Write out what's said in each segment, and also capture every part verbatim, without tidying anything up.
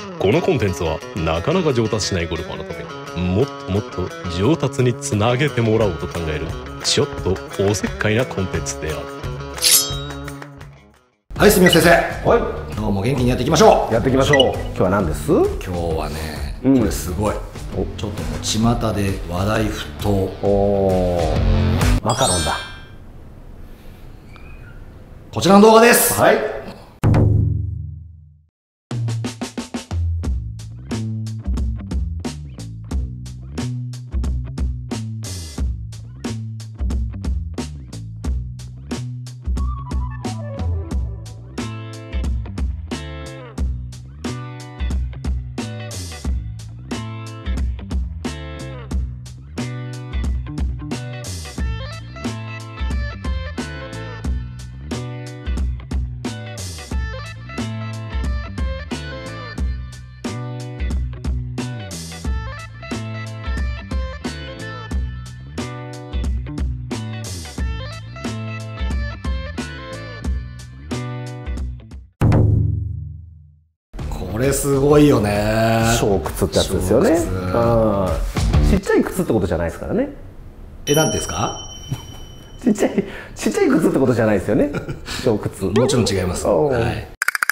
このコンテンツはなかなか上達しないゴルファーのためにもっともっと上達につなげてもらおうと考えるちょっとおせっかいなコンテンツである。 はい、住吉先生。 はい、 今日も元気にやっていきましょう。 やっていきましょう。今日は何です？ 今日はね、 うんこれすごい。ちょっともう巷で話題沸騰。 おー、マカロンだ。 こちらの動画です。 はい。 これすごいよね。 小靴ってやつですよね。 小靴うん。ちっちゃい靴ってことじゃないですからね。 え、なんですか？ ちっちゃいちっちゃい靴ってことじゃないですよね。小靴。 もちろん違います。 おーはい。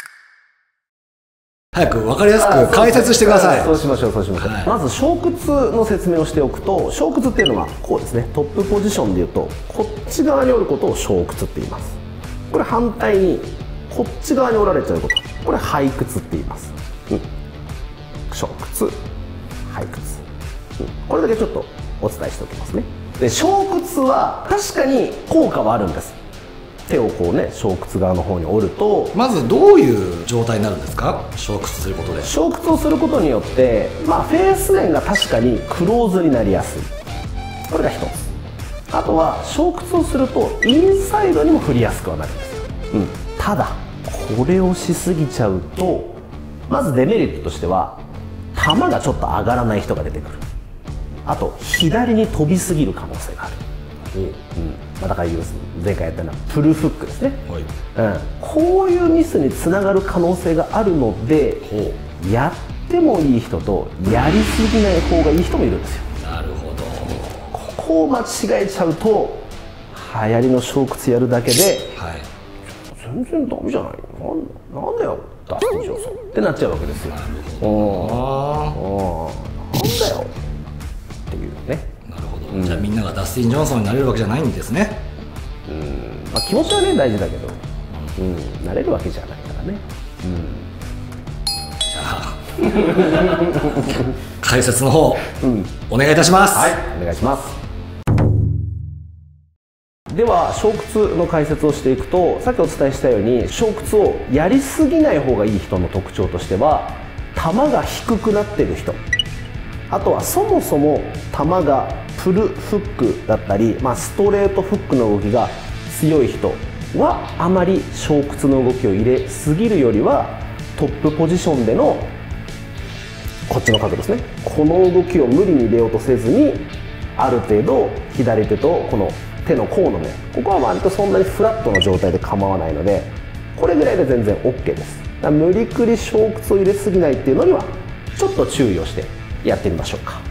早く分かりやすく解説してください。 そうしましょう、そうしましょう。 はいまず小靴の説明をしておくと、小靴っていうのはこうですね。トップポジションでいうとこっち側に折ることを小靴って言います。これ反対にこっち側に折られちゃうこと、これ背靴って言います。うん、小靴、背靴、うん、これだけちょっとお伝えしておきますね。で、小靴は確かに効果はあるんです。手をこうね、小靴側の方に折ると、 まずどういう状態になるんですか？小屈することで。 小屈をすることによって、まあ、フェース面が確かにクローズになりやすい。これが一つ。あとは小屈をするとインサイドにも振りやすくはなるんですよ、うん、ただこれをしすぎちゃうと、まずデメリットとしては球がちょっと上がらない人が出てくる。あと左に飛びすぎる可能性がある。うん、まあ、だから前回やったようなプルフックですね、 はい、 うん、こういうミスにつながる可能性があるので、やってもいい人とやりすぎない方がいい人もいるんですよ。 なるほど。 ここを間違えちゃうと流行りの小靴やるだけで、 はい、 全然ダメじゃないの、なんなんだよダスティン・ジョンソンってなっちゃうわけですよ。 なるほど。 なんだよっていうね。 なるほど、うん、じゃあみんながダスティン・ジョンソンになれるわけじゃないんですね。 うん、まあ、気持ちはね大事だけど、うん、なれるわけじゃないからね。うん、 じゃあ解説の方、うん、お願いいたします。 はい、お願いします。では小靴の解説をしていくと、さっきお伝えしたように小靴をやりすぎない方がいい人の特徴としては、球が低くなってる人、あとはそもそも球がプルフックだったり、まあ、ストレートフックの動きが強い人はあまり小靴の動きを入れすぎるよりは、トップポジションでのこっちの角ですね、この動きを無理に入れようとせずに、ある程度左手とこの手の甲の面、ここは割とそんなにフラットな状態で構わないので、これぐらいで全然 オーケー です。だから無理くり小靴を入れすぎないっていうのにはちょっと注意をしてやってみましょうか。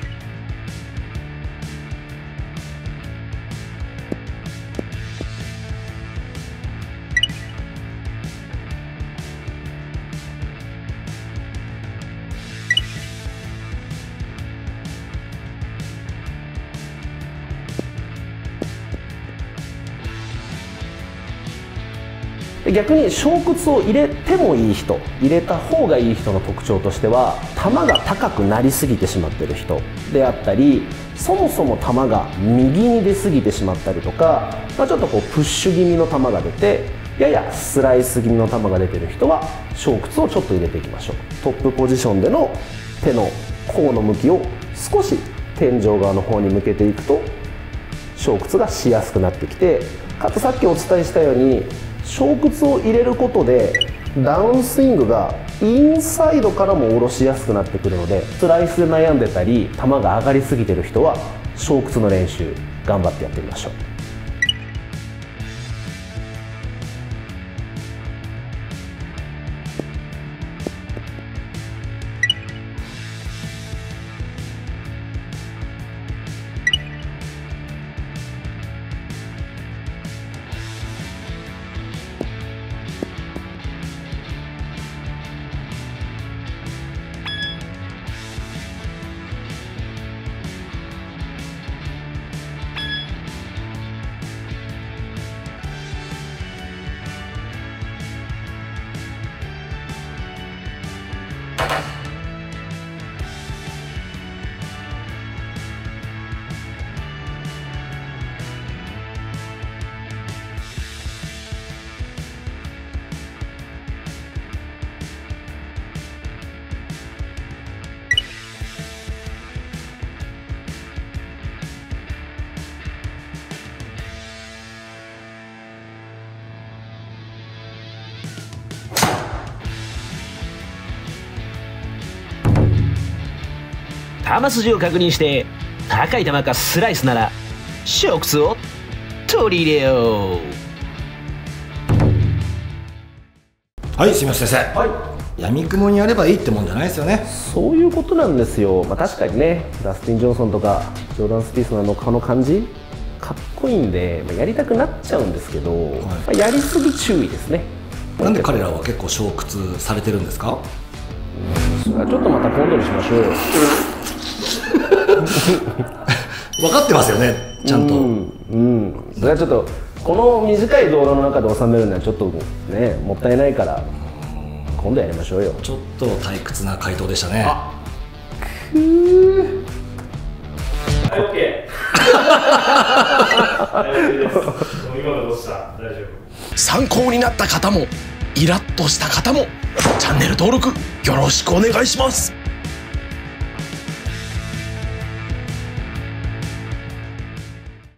逆に小靴を入れてもいい人、入れた方がいい人の特徴としては、球が高くなりすぎてしまっている人であったり、そもそも球が右に出すぎてしまったりとか、まあ、ちょっとこうプッシュ気味の球が出て、ややスライス気味の球が出ている人は小靴をちょっと入れていきましょう。トップポジションでの手の甲の向きを少し天井側の方に向けていくと小靴がしやすくなってきて、かつさっきお伝えしたように小靴を入れることでダウンスイングがインサイドからも下ろしやすくなってくるので、スライスで悩んでたり球が上がりすぎてる人は小靴の練習頑張ってやってみましょう。 球筋を確認して高い球かスライスなら小屈を取り入れよう。 はい、すみません先生。 はい、 闇雲にやればいいってもんじゃないですよね。 そういうことなんですよ。まあ、確かにね、ダスティン・ジョンソンとかジョーダン・スピースのあのこの感じかっこいいんで、まあ、やりたくなっちゃうんですけど、はい、まあ、やりすぎ注意ですね。 なんで彼らは結構小屈されてるんですか？ それはちょっとまた今度にしましょうよ。 分かってますよね、ちゃんと。うん、 うん、それはちょっとこの短い動画の中で収めるのはちょっとねもったいないから今度やりましょうよ。 ちょっと退屈な回答でしたね。あくーはい、オッケー。大丈夫です。今のどうした？大丈夫。 参考になった方もイラッとした方もチャンネル登録よろしくお願いします。